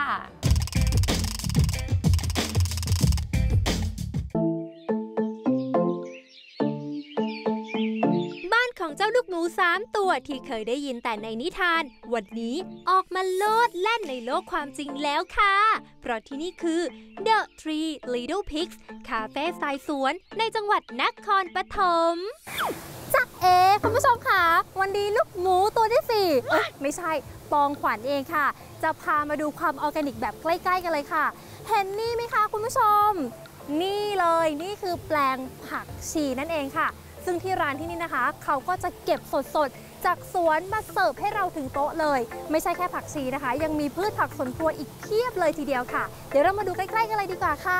ของเจ้าลูกหมู3ตัวที่เคยได้ยินแต่ในนิทานวันนี้ออกมาโลดแล่นในโลกความจริงแล้วค่ะเพราะที่นี่คือ The Three Little Pigs คาเฟ่สไตล์สวนในจังหวัดนครปฐมจ๊ะคุณผู้ชมค่ะวันนี้ลูกหมูตัวที่4ไม่ใช่ปองขวัญเองค่ะจะพามาดูความออร์แกนิกแบบใกล้ๆกันเลยค่ะเห็นนี่ไหมคะคุณผู้ชมนี่เลยนี่คือแปลงผักชีนั่นเองค่ะซึ่งที่ร้านที่นี่นะคะเขาก็จะเก็บสดๆจากสวนมาเสิร์ฟให้เราถึงโต๊ะเลยไม่ใช่แค่ผักชีนะคะยังมีพืชผักสวนครัวอีกเพียบเลยทีเดียวค่ะเดี๋ยวเรามาดูใกล้ๆกันเลยดีกว่าค่ะ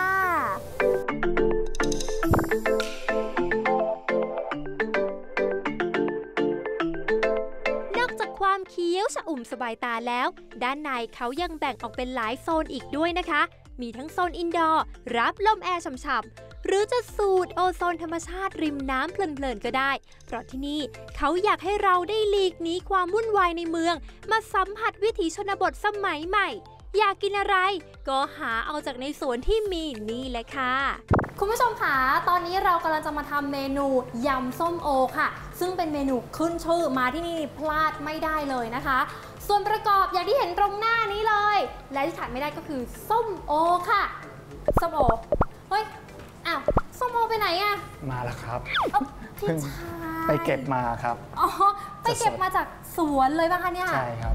นอกจากความเคี้ยวชอุ่มสบายตาแล้วด้านในเขายังแบ่งออกเป็นหลายโซนอีกด้วยนะคะมีทั้งโซนอินดอร์รับลมแอร์ฉ่ำหรือจะสูดโอโซนธรรมชาติริมน้ำเพลินๆก็ได้เพราะที่นี่เขาอยากให้เราได้หลีกหนีความวุ่นวายในเมืองมาสัมผัสวิถีชนบทสมัยใหม่อยากกินอะไรก็หาเอาจากในสวนที่มีนี่แหละค่ะคุณผู้ชมค่ะตอนนี้เรากำลังจะมาทำเมนูยำส้มโอค่ะซึ่งเป็นเมนูขึ้นชื่อมาที่นี่พลาดไม่ได้เลยนะคะส่วนประกอบอย่างที่เห็นตรงหน้านี้เลยและที่ขาดไม่ได้ก็คือส้มโอค่ะส้มโอเฮ้ยอ้าวส้มโอไปไหนอะมาแล้วครับเพิ่งไปเก็บมาครับอ๋อไปเก็บมาจากสวนเลยป่ะคะเนี่ยใช่ครับ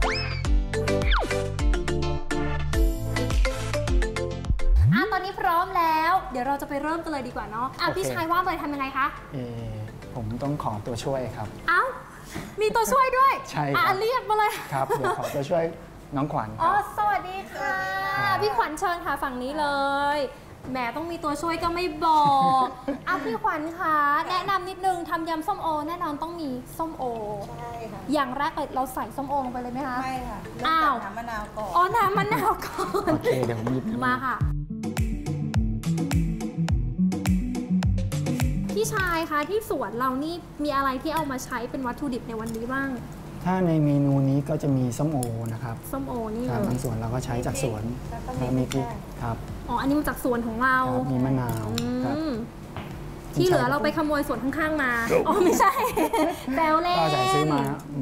ตอนนี้พร้อมแล้วเดี๋ยวเราจะไปเริ่มกันเลยดีกว่าเนาะพี่ชายว่าเลยทำยังไงคะผมต้องขอตัวช่วยครับอ้าวมีตัวช่วยด้วยใช่ครับเรียกมาเลยครับเดี๋ยวขอตัวช่วยน้องขวัญสวัสดีค่ะพี่ขวัญเชิญค่ะฝั่งนี้เลยแหมต้องมีตัวช่วยก็ไม่บอกพี่ขวัญคะแนะนำนิดนึงทำยำส้มโอแน่นอนต้องมีส้มโอใช่ค่ะอย่างแรกเราใส่ส้มโอลงไปเลยไหมคะไม่ค่ะเริ่มจากน้ำมะนาวก่อนน้ำมะนาวก่อนโอเคเดี๋ยวผมหยิบมาค่ะพี่ชายคะที่สวนเรานี่มีอะไรที่เอามาใช้เป็นวัตถุดิบในวันนี้บ้างถ้าในเมนูนี้ก็จะมีส้มโอนะครับส้มโอนี่เลยบางส่วนเราก็ใช้จากสวนแล้วมีพริกครับอันนี้มาจากสวนของเรามีมะนาวครับที่เหลือเราไปขโมยสวนข้างๆมาไม่ใช่แซวเล่นก็จะซื้อมา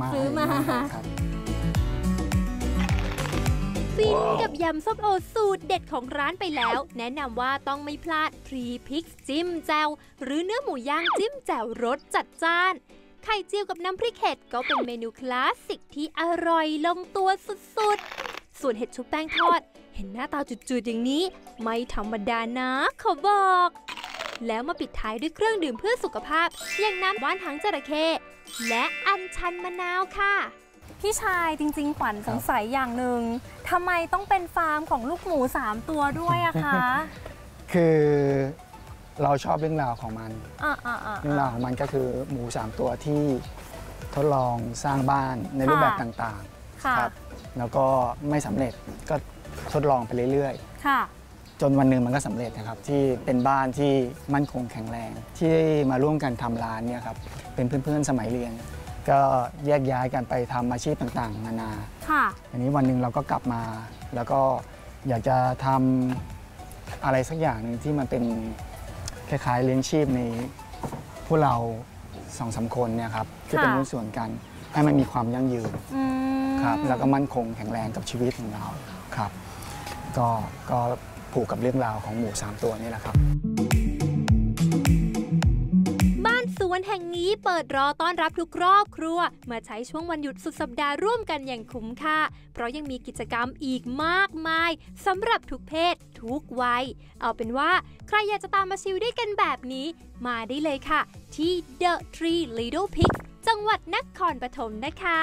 ฟินกับยำส้มโอสูตรเด็ดของร้านไปแล้วแนะนำว่าต้องไม่พลาดพรีพิกจิ้มแจ่วหรือเนื้อหมูย่างจิ้มแจ่วรสจัดจ้านไข่เจียวกับน้ำพริกเห็ดก็เป็นเมนูคลาสสิกที่อร่อยลงตัวสุดๆส่วนเห็ดชุบแป้งทอดเห็นหน้าตาจืดๆอย่างนี้ไม่ธรรมดานะเขาบอกแล้วมาปิดท้ายด้วยเครื่องดื่มเพื่อสุขภาพอย่างน้ำว่านหางจระเข้และอัญชันมะนาวค่ะพี่ชายจริงๆขวัญสงสัยอย่างหนึ่งทำไมต้องเป็นฟาร์มของลูกหมู3ตัวด้วยอะคะคือเราชอบเรื่องราวของมันเรื่องราวของมันก็คือหมู3ตัวที่ทดลองสร้างบ้านในรูปแบบต่างๆครับแล้วก็ไม่สำเร็จก็ทดลองไปเรื่อยๆจนวันหนึ่งมันก็สำเร็จนะครับที่เป็นบ้านที่มั่นคงแข็งแรงที่มาร่วมกันทำร้านเนี่ยครับเป็นเพื่อนๆสมัยเรียนก็แยกย้ายกันไปทำอาชีพต่างๆนานาอันนี้วันหนึ่งเราก็กลับมาแล้วก็อยากจะทำอะไรสักอย่างหนึ่งที่มันเป็นคล้ายๆเลี้ยงชีพในพวกเรา2-3 คนเนี่ยครับที่เป็นหุ้นส่วนกันให้มันมีความยั่งยืนครับแล้วก็มั่นคงแข็งแรงกับชีวิตของเราครับก็ผูกกับเรื่องราวของหมู3ตัวนี่แหละครับบ้านสวนแห่งนี้เปิดรอต้อนรับทุกครอบครัวมาใช้ช่วงวันหยุดสุดสัปดาห์ร่วมกันอย่างคุ้มค่าเพราะยังมีกิจกรรมอีกมากมายสำหรับทุกเพศทุกวัยเอาเป็นว่าใครอยากจะตามมาชิลด้วยกันแบบนี้มาได้เลยค่ะที่ The Three Little Pigs จังหวัดนครปฐมนะคะ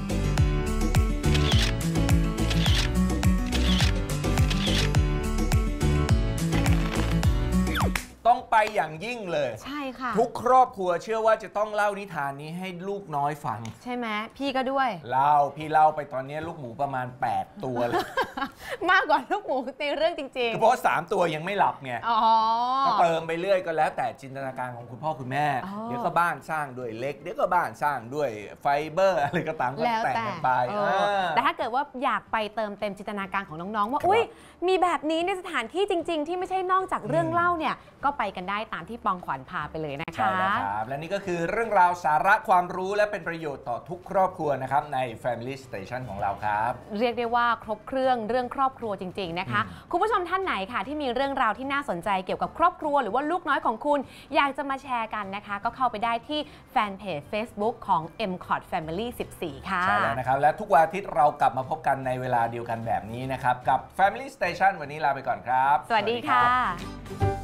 ต้องไปอย่างยิ่งเลยใช่ค่ะทุกครอบครัวเชื่อว่าจะต้องเล่านิทานนี้ให้ลูกน้อยฟังใช่ไหมพี่ก็ด้วยพี่เล่าไปตอนนี้ลูกหมูประมาณ8ตัวเลยมากกว่าลูกหมูในเรื่องจริงๆเพราะ3ตัวยังไม่หลับไงก็เติมไปเรื่อยก็แล้วแต่จินตนาการของคุณพ่อคุณแม่เดี๋ยวก็บ้านสร้างด้วยเหล็กเดี๋ยวก็บ้านสร้างด้วยไฟเบอร์อะไรก็ตามก็แต่งกันไปแต่ถ้าเกิดว่าอยากไปเติมเต็มจินตนาการของน้องๆว่าอุ้ยมีแบบนี้ในสถานที่จริงๆที่ไม่ใช่นอกจากเรื่องเล่าเนี่ยก็ไปกันได้ตามที่ปองขวัญพาไปเลยนะคะใช่แล้วครับและนี่ก็คือเรื่องราวสาระความรู้และเป็นประโยชน์ต่อทุกครอบครัวนะครับใน Family Station ของเราครับเรียกได้ว่าครบเครื่องเรื่องครอบครัวจริงๆนะคะคุณผู้ชมท่านไหนค่ะที่มีเรื่องราวที่น่าสนใจเกี่ยวกับครอบครัวหรือว่าลูกน้อยของคุณอยากจะมาแชร์กันนะคะก็เข้าไปได้ที่แฟนเพจ Facebook ของ MCOT Family 14 ค่ะใช่แล้วนะครับและทุกวันอาทิตย์เรากลับมาพบกันในเวลาเดียวกันแบบนี้นะครับกับ Family Station วันนี้ลาไปก่อนครับสวัสดีค่ะ